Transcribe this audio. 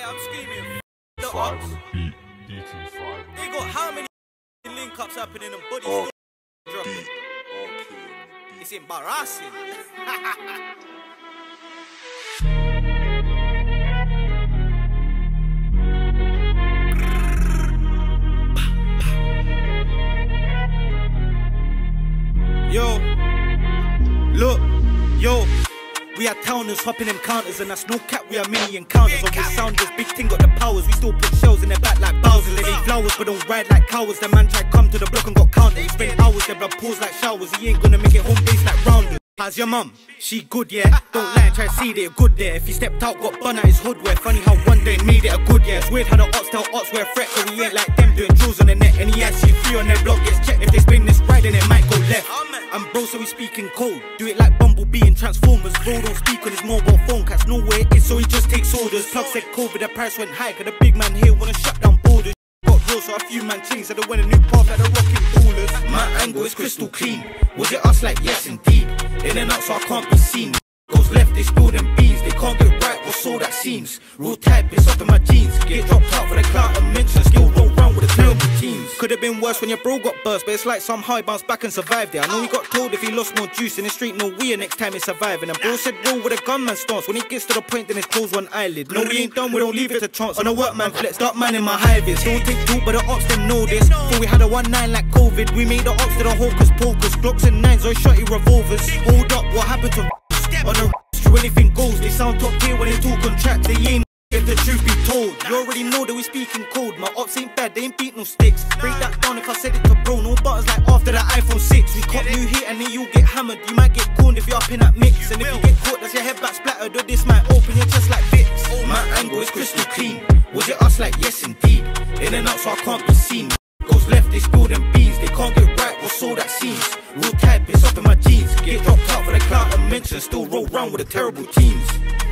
I'm screaming. The Five ops. on the beat. DT5. They got how many link ups happening and bodies Oh, still dropping? beat. Okay. It's embarrassing. Yo, look, yo. We are towners hopping them counters, and that's no cap, we are mini encounters. On with sounders, big thing got the powers. We still put shells in their back like Bowser. They eat flowers but don't ride like cowards. The man tried come to the block and got counted. Spend hours, their blood pours like showers. He ain't gonna make it home base like rounders. How's your mum? She good, yeah? Don't lie and try to see they're good there. If he stepped out, got bun at his hood wear. Funny how one day made it a good year. It's weird how the ops tell ops we're a threat, cause we ain't like them doing drills on the net. And he actually free on their block gets checked. If they spin this right, then it might go left. I'm bro, so we speaking code. Do it like Bumblebee and Transformers. Bro don't speak on his mobile phone, cats know where it is, so he just takes orders. Plug said COVID, the price went high, cause the big man here wanna shut down borders. Got real, so a few man changed, so they went a new path like the rocking ballers. My angle is crystal clean. Was it us? Like yes indeed. In and out, so I can't be seen. Goes left, they spill them beans. They can't get right, what's all that seems. Real type, it's up in my jeans. Get dropped out for the clout and mention. Still roll round with the terrible teams. Could've been worse when your bro got burst, but it's like somehow he bounced back and survived it. I know he got told if he lost more juice in the street, no we next time he's surviving. And bro said roll with a gunman stance. When he gets to the point, then it's close one eyelid. No, we ain't done, we don't leave it to chance. On a workman flex, dark man in my high-vis. Don't take two, but the ops them know this. Before we had a 1-9 like COVID, we made the ops to the hocus pocus. Glocks and 9s or shotty revolvers. Hold up, what happened to on the true anything goes? They sound top tier when they talk on track. They ain't if the truth be told. You already know that we speaking code. My ops ain't bad, they ain't beat no sticks. Break that down if I said it to bro. No buttons like after the iPhone 6. We caught new hit and then you get hammered. You might get corned if you're up in that mix. And if you get caught, that's your head back splattered. Or this might open your chest like bits. My angle is crystal clean. Was it us? Like yes indeed. In and out, so I can't be seen. Goes left, they spill them beans. They can't get right, what's all that seems. Real type, it's up in my jeans. Get dropped out for the clout and mention. Still roll round with the terrible teams.